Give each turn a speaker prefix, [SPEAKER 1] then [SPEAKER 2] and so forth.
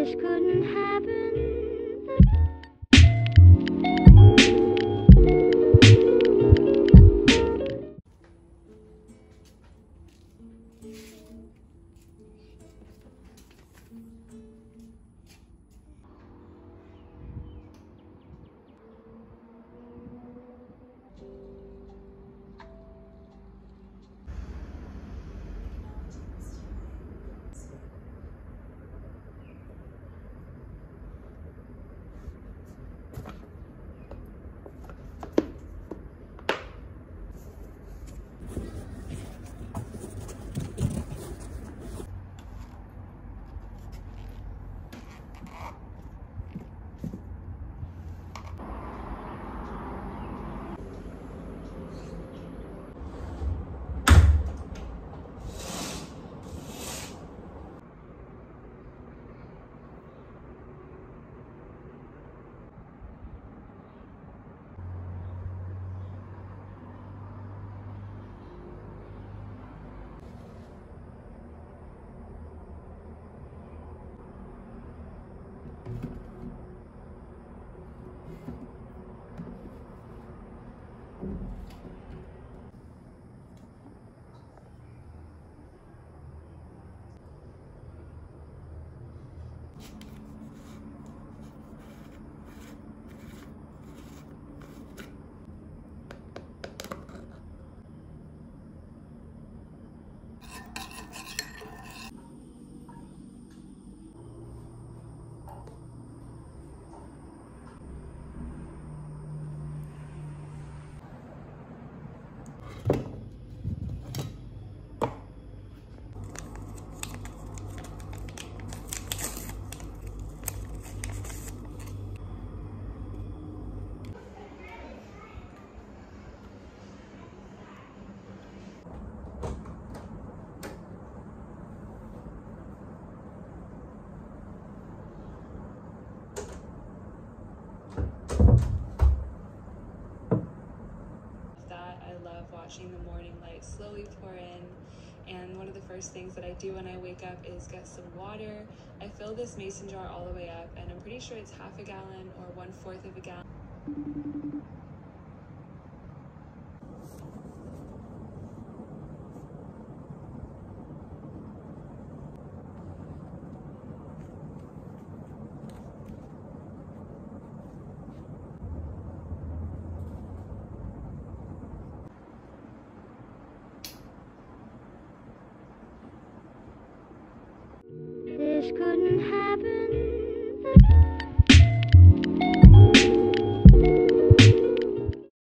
[SPEAKER 1] This couldn't happen.
[SPEAKER 2] Watching the morning light slowly pour in, and one of the first things that I do when I wake up is get some water. I fill this mason jar all the way up, and I'm pretty sure it's half a gallon or 1/4 of a gallon.
[SPEAKER 1] This couldn't happen.